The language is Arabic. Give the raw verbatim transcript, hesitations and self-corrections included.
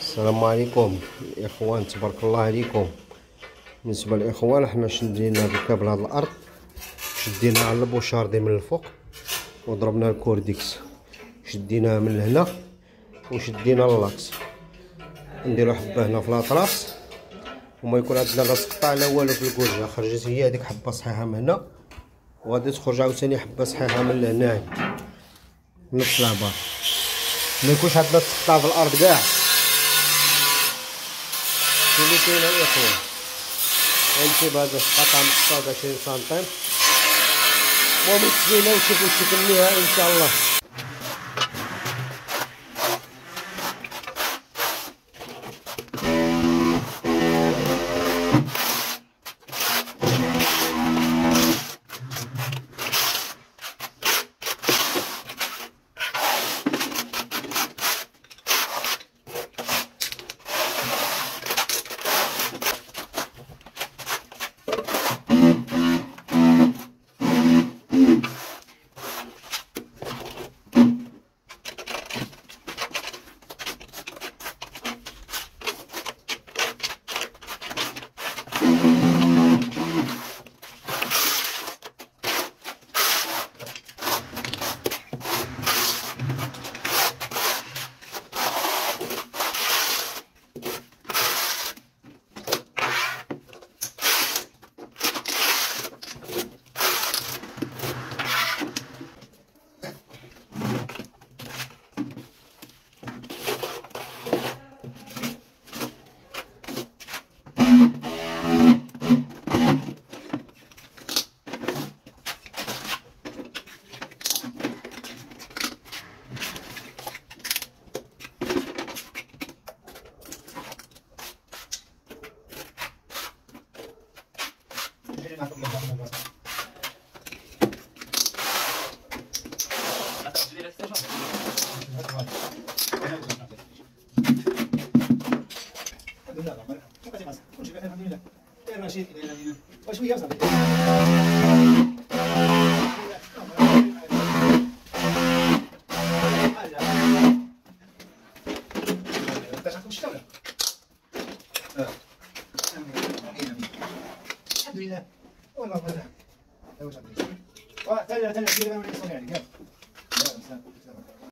السلام عليكم الاخوان، تبارك الله عليكم. بالنسبه للاخوان، حنا شدينا بالكابل هاد الارض، شدينا على البوشاردي من الفوق وضربنا الكورديكس، شديناها من هنا وشدينا اللاكس. نديرو حبه هنا في لاطراس وما يكون عندنا لا سقطه لا والو في الكورجه. خرجت هي هذيك حبه صحيحه من هنا، وغادي تخرج عاوتاني حبه صحيحه من هنايا نفس العبار. ما يكونش عندنا سقطه في الارض كاع. اللي كاين الاخوان غنجيب هذا القطعه مقطوعه عشرين سنتيم ومتزينه ونشوفوا الشكل النهائي ان شاء الله. الحمد لله والله فتح. ايوا صافي. واه تالا تالا كيما نوريك صوني عليك. يلا.